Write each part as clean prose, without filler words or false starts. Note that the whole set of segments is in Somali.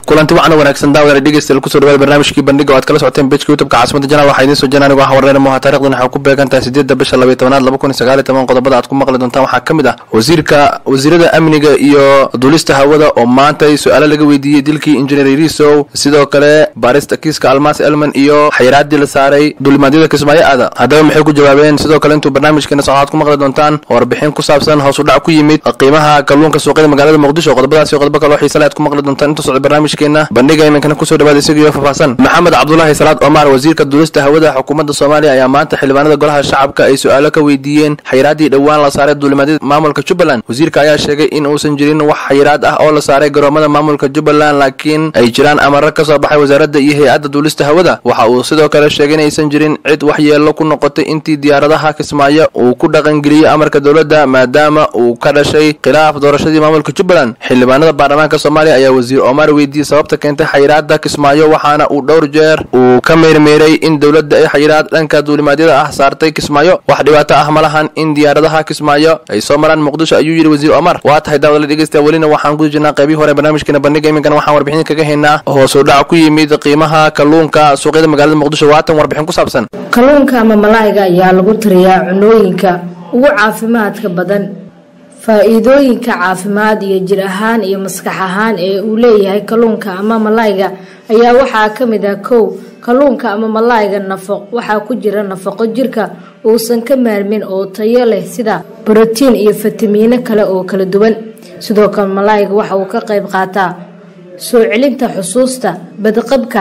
kulanti waxaan wanaagsan daawada dhegeystayaal ku soo dhawaada barnaamijkii bandhiga oo aad kala socoteen page YouTube-ka caasimada Janaal waxaa idin soo jeedinaa anigu waxaan warreynaa muha taariikhdan waxay ku beegantahay 8 bisha 12 2019 qodobada aad ku maqli doontaan waxaa kamid ah wasiirada amniga iyo duulista hawada oo maanta su'aalo laga weydiiyay dilkii injineer Riso sidoo kale baarista kiiska Almas Elman iyo xayiraadii la saaray duulimaadyada Kismaayo aada haddaba maxay ku jawaabeen sidoo kale intuu barnaamijkeena socod ku maqli doontaan warbixin ku saabsan hoos u dhac ku yimid qiimaha kalluunka suuqyada magaalada Muqdisho qodobadaas iyo qodobo kale oo xiiso leh aad ku maqli doontaan intuu socod barnaamijkeena bandhiga iminkan ku soo dhawaada isaga faahfaahsan maxamed cabdullaahi salaad Omar wasiirka duulista hawada xukuumadda Soomaaliya ayaa maanta xildhibaanada golaha shacabka ay su'aalo ka weydiiyeen xayiraadii dhawaan la saaray duulimaadyada maamulka Jubbaland wasiirka ayaa sheegay in uusan jirin wax xayiraad ah oo la saaray garoomada maamulka Jubbaland laakiin ay jiraan amar ka soo baxay wasaaradda iyo hay'adda duulista hawada waxa uu sidoo kale sheegay in aysan jirin cid wax yeelo ku noqotay intii diyaaradaha Kismaayo uu ku dhaqan geliyay amarka dawladda maadaama uu ka dhashay khilaaf doorashadii maamulka Jubbaland xildhibaanada baarlamaanka Soomaaliya ayaa wasiir Omar weydiiyay sababta keentay xayiraadda Kismaayo waxaana uu dhowr jeer uu ka meermeeray in dawladda ay xayiraad dhanka duulimaadyada ah saartay Kismaayo wax dhibaato ah ma lahan in diyaaradaha Kismaayo ay soo maraan Muqdisho ayuu yiri wasiir Omar waa tahay daawada dhegeystayaal welina waxaan ku jirnaa qaybii hore barnaamijkeena bandhiga iminkan waxaan warbixin kaga haynaa hoos u dhac ku yimid qiimaha kalluunka suuqyada magaalada Muqdisho waatan warbixin ku saabsan kalluunka ama malaayga ayaa lagu tiriyaa cunooyinka ugu caafimaadka badan faa'iidooyinka caafimaad iyo jir ahaan iyo maskax ahaan ee uu leeyahay kalluunka ama malaayga ayaa waxaa kamid ah kalluunka ama malaayga nafaqo waxaa ku jira nafaqo jirka uusan ka maarmin oo tayo leh sida borotiin iyo fitamiino kale oo kala duwan sidoo kale malaayga waxa uu ka qayb qaataa soo celinta xusuusta badqabka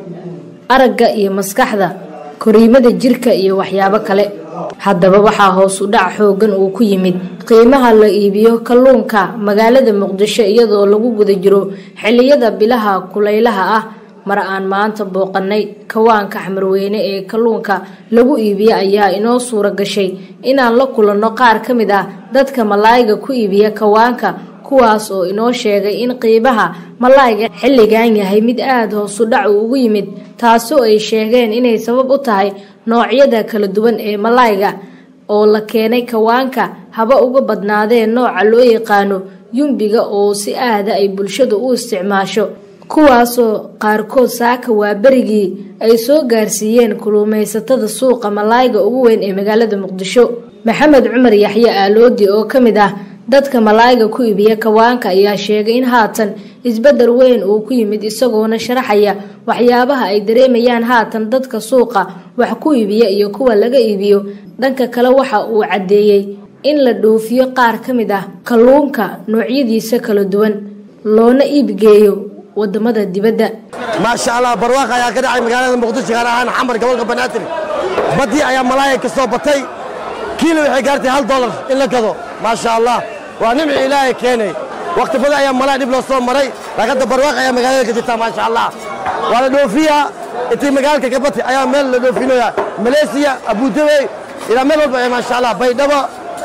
aragga iyo maskaxda koriimada jirka iyo waxyaabo kale haddaba waxaa hoos u dhac xoogan uu ku yimid qiimaha la iibiyo kalluunka magaalada Muqdisho iyadoo lagu guda jiro xilliyada bilaha kulaylaha ah mar aan maanta booqanay kawaanka xamarweyne ee kalluunka lagu iibiyo ayaa inoo suura gashay inaan la kulanno qaar kamid ah dadka malaayga ku iibiya kawaanka kuwaas oo inoo sheegay in qiimaha malaayga xilligan yahay mid aad hoos u dhac ugu yimid taasoo ay sheegeen inay sabab u tahay noocyada kala duwan ee malaayga oo la keenay kawaanka haba uga badnaadeen nooca loo yaqaano yumbiga oo si aada ay bulshadu u isticmaasho kuwaasoo qaarkood saaka waa berigii ay soo gaarsiiyeen kulumeysatada suuqa malaayga ugu weyn ee magaalada Muqdisho maxamed cumar yaxye aaloodi oo kamid ah dadka malaayga ku iibiya kawaanka ayaa sheegay in haatan isbedel weyn uu ku yimid isagoona sharaxaya waxyaabaha ay dareemayaan haatan dadka suuqa wax ku iibiya iyo kuwa laga iibiyo dhanka kale waxa uu cadeeyay in la dhoofiyo qaar kamid ah kalluunka noocyadiisa kala duwan loona iibgeeyo wadamada dibadda ma sha Allah barwaaqo ayaa ka dhacay magaalada Muqdisho gaar ahaan xamar gobolka Banaadir badii ayaa malaayga ka soo batay kiilo waxay gaartay $1 in la gado ma sha Allah waa nimci ilaahay keenay waqti badan ayaa malaay dib loo soo maray laakiin barwaaqo ayaa magaalada ka jirta ma sha Allah waa la dhoofiya intii magaalada ka batay ayaa meel la dhoofinaya Malaysia Abu Dhabi ila meel walba ma sha Allah baydhabo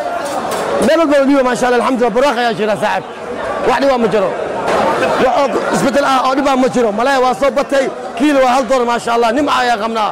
meel walba ma sha Allah alxamdulillah barwaaqo ayaa jira saaxib waxdi waa ma jiro isbedel oo dhiba ma jiro malaay waa soo batay kiilo waa $1 ma sha Allah nimca ayaa qabnaa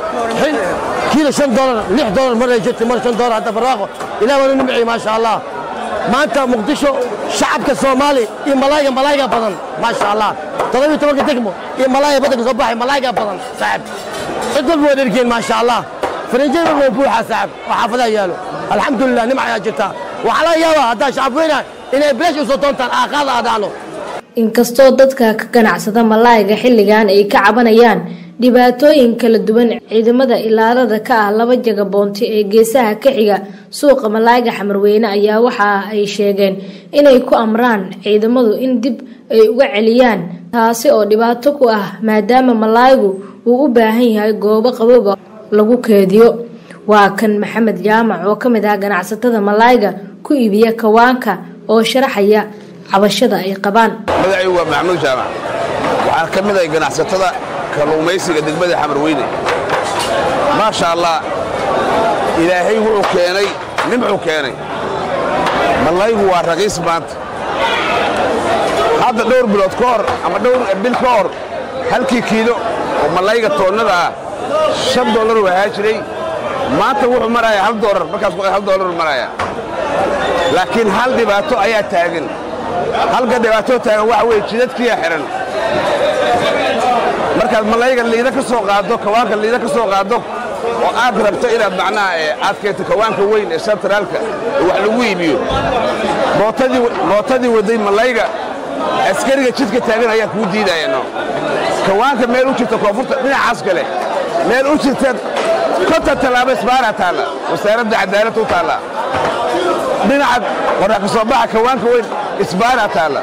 kiilo $5 $6 mar jirtay mar $5 hadda barwaaqo ilaahay waa nimci ma sha Allah maanta Muqdisho shacabka Soomaali iyo malaayga badan ma sha Allah 17 degmo iyo malaay badan soo baxay malaayga badan saaxib cid walba waa dhergeen ma sha Allah farinjeer waa buuxa saaxib waxa fada yaalo alxamdulillah nimca ayaa jirta waxa la yaabaa hadda shacab weyn inay beesh u soo doontaan aaqada aadaano inkastoo dadka ka ganacsada malaayga xilligan ay ka cabanayaan dhibaatooyin kala duwan ciidamada ilaalada ka ah laba jaga boonti ee geesaha ka xiga suuqa malaayga xamarweyne ayaa waxa ay sheegeen inay ku amraan ciidamadu in dib ay uga celiyaan taasi oo dhibaato ku ah maadaama malaaygu uu u baahan yahay goobo qabow lagu keediyo waa kan maxamed jaamac oo kamid ah ganacsatada malaayga ku iibiya kawaanka oo sharaxaya cabashada ay qabaan magacaygu waa maxamed jaamac waxaan kamid ah ganacsatada kalluumaysiga degmada xamarweyne ma sha Allah ilaahay wuxuu keenay nimcu keenay malaaygu waa raqiis maanta hadda dhowr bilood ka hor ama dhowr bil ka hor halkii kiilo oo malaayga toonnada ah $5 waxaa jiray maanta wuxuu marayaa $1 markaas $1 maraya laakiin hal dhibaato ayaa taagan halka dhibaato taagan waxa weeye jidadkiiya xiran markaad malayga liida ka soo qaado kawaanka liida ka soo qaado oo aad rabto inaad macnaha aad keento kawaanka weyn ee centraalka wax lagu iibiyo mootadii waday malayga askariga jidka taagan ayaa kuu diidayano kawaanka meel u jirta koonfurta dhinacaas kale meel u jirta konta tallaabo isbaara taalla wasaaradda cadaaladda u taalla dhinaca qoraa ka soo baxa kawaanka weyn isbaara taalla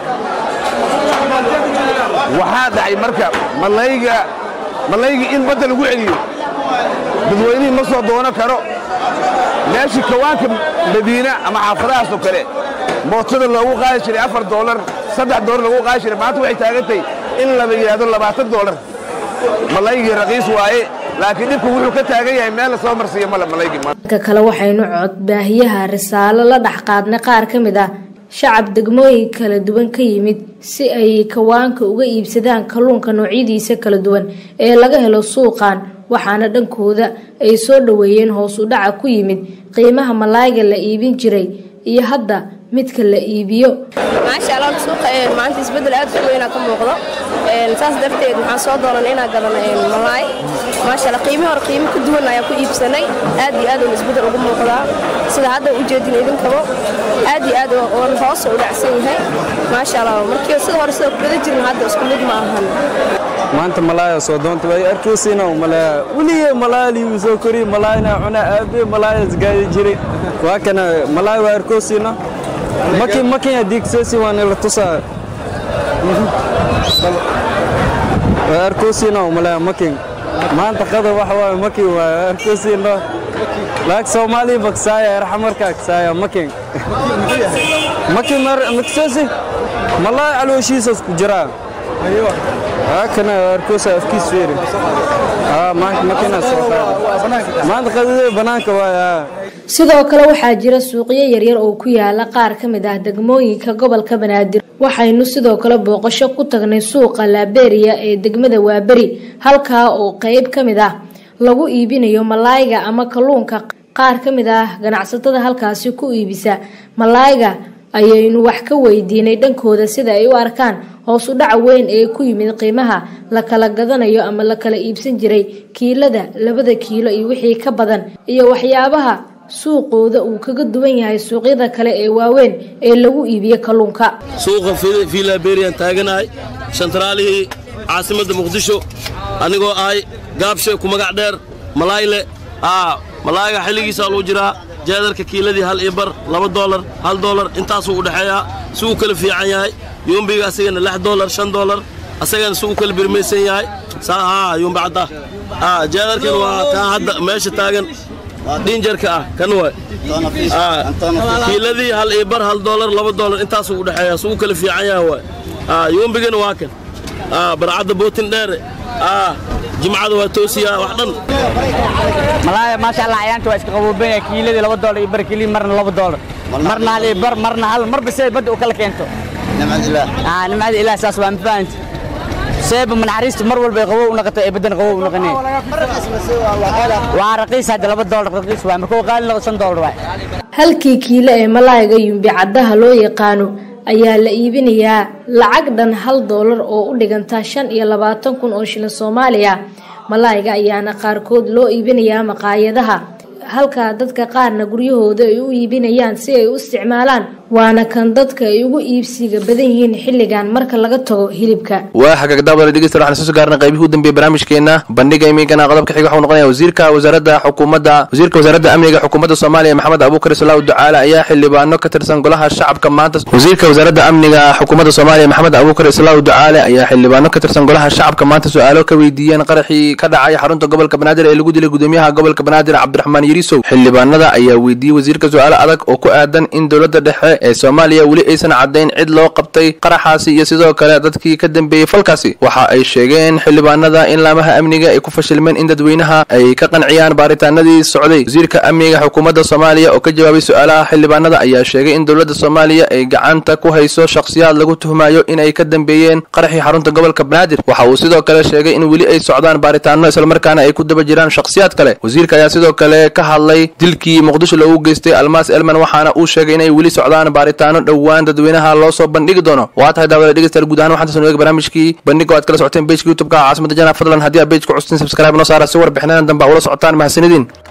waxaa dhacay marka malayga in badda lagu celiyo dadweynihii ma soo doono karo meeshii kawaanka madiina ama xaafadahaas oo kale mootada loogu qaadi jiray $4 $3 lagu qaadi jiray maanta waxay taagantay in la yidhaahdo $20 malaygii raqiis waaye laakiin dhibku wuxuu ka taagan yahay meel la soo marsiiyo male malaygii marka kale waxaynu cod baahiyaha risaalo la dhex qaadnay qaar ka mid ah shacab degmooyin kala duwan ka yimid si ay kawaanka uga iibsadaan kalluunka noocyadiisa kala duwan ee laga helo suuqan waxaana dhankooda ay soo dhaweeyeen hoos u dhaca ku yimid qiimaha malayga la iibin jiray iyo hadda midka la iibiyo maasha Allah suuqa maanta isbedel aad u weyn ka muuqdo saas darteed waxaan soo dooranay inaan galano malay maasha Allah qiimo ku duwan ayaa ku iibsanay aad iyo aad isbedel ugu muuqda sida hadda u jeedin idinkaba aad iyo aad oo hoos u dhacsan yahay maasha Allah markii sida hore soo kala jirin hadda isku mid ma ahan maanta malay soo doonta way arkoosina malay waliye malay uu soo kori malayna cuna aabe malay isgaay jiray waa kana malay waa arkoosina makin adigseesi waan la tusaa arkoosina malay makin maanta qada wax waa makin waa arkoosina laak Soomaali baksaaya raxmarka aksaaya makin mar makseesi malay alooshiisa ku jira aywa kana arkosa afkiis fiiri makin soo maanta qadada banaanka waa sidoo kale waxaa jira suuqyo yaryar oo ku yaala qaar ka mid ah degmooyinka gobolka Banaadir waxaynu sidoo kale booqasho ku tagnay suuqa Liberia ee degmada Waaberi halka oo qayb ka mid ah lagu iibinayo malayga ama kalluunka qaar ka mid ah ganacsatada halkaasi ku iibisa malayga ayaynu wax ka weydiinay dhankooda sida ay u arkaan hoos u dhac weyn ee ku yimid qiimaha la kala gadanayo ama la kala iibsan jiray kiilada 2 kiilo iyo wixii ka badan iyo waxyaabaha suuqooda uu kaga duwan yahay suuqyada kale ee waaweyn ee lagu iibiyo kalluunka suuqa Liberia taaganahay centraalihii caasimadda Muqdisho anigoo ay gaabshay ku magac dheer malayle malayga xilligiisa loo jiraa jeedarka kiiladii $1.2 $1 intaas uu dhaxeeya suuq kala fiican yahay yumbiga asagana $6 $5 asagana suuq kala birmaysan yahay yumba cadda jeedarkan waa ka hadda meesha taagan dinjarka kan waa kiiladii $1 $2 intaas uu dhaxeeya suuq kala fiican yahay waa yumbigana waa kan barcada bootin dheer jimcada waa toosiya wax dhan malay ma sha Allah ayaanta waa iska qaboobay kiiladii $2 iyo bar kiili marna $2 marna hal bar marna hal mar bisay bad u kala keento nimad ilaah saas waan faant seeb man xariisto mar walba qabow u noqoto ee badan qabow u noqonay waa raqiis hadda $2 raqiis waa markuu qaali $5 waa halkii kiilo ee malayga yumbi caddaha loo yaqaano ayaa la iibinayaa lacag dhan $1 oo u dhiganta 25,000 oo shilin Soomaaliya malayga ayaana qaarkood loo iibinayaa maqaayadaha halka dadka qaarna guryahooda ay u iibinayaan si ay u isticmaalaan waana kan dadka ay ugu iibsiga badan yihiin xilligan marka laga tago hilibka waa xagagdaabada dhegeysta waxaan soo gaarnay qaybihii u dambeeyay barnaamijkeena bandhiga imigana qodobka xiga wuxuu noqonayaa wasiirka wasaaradda amniga xukuumadda Soomaaliya Maxamed Abuukar Salaaw Ducaale ayaa xildhibaano ka tirsan golaha shacabka maanta wasiirka wasaaradda amniga xukuumadda Soomaaliya Maxamed Abuukar Salaaw Ducaale ayaa xildhibaano ka tirsan golaha shacabka maanta su'aalo ka weydiiyeen qaraxii ka dhacay xarunta gobolka Banaadir ee lagu dilay gudoomiyaha gobolka Banaadir Cabdiraxmaan Yariisow xildhibaanada ayaa weydiiyay wasiirka su'aalo adag oo ku aadan in dawladda dhexe ee Soomaaliya wali aysan cadeyn cid loo qabtay qaraxaasi iyo sidoo kale dadkii ka dambeeyay falkaasi waxa ay sheegeen xildhibaanada in laamaha amniga ay ku fashilmeen in dadweynaha ay ka qanciyaan baaritaanadii socday wasiirka amniga xukuumadda Soomaaliya oo ka jawaabay su'aalaha xildhibaanada ayaa sheegay in dawladda Soomaaliya ay gacanta ku hayso shakhsiyaad lagu tuhmayo in ay ka dambeeyeen qaraxii xarunta gobolka Banaadir waxa uu sidoo kale sheegay in wali ay socdaan baaritaano isla markaana ay ku daba jiraan shakhsiyaad kale wasiirka ayaa sidoo kale ka hadlay dilkii Muqdisho loogu geystay Almaas Elman waxaana uu sheegay in ay wali socdaan socdaan baaritaano dhowaan dadweynaha loo soo bandhigi doono. waa tahay daawada dhegeystayaal guud ahaan waxaan soo eegay barnaamijkii bandhiga oo aad kala socoteen page-ka YouTube-ka caasimada Jana. fadlan haddii aad page-ka cusubtiin subscribe noo saara si warbixinadan dambe ula socotaan mahadsanidin.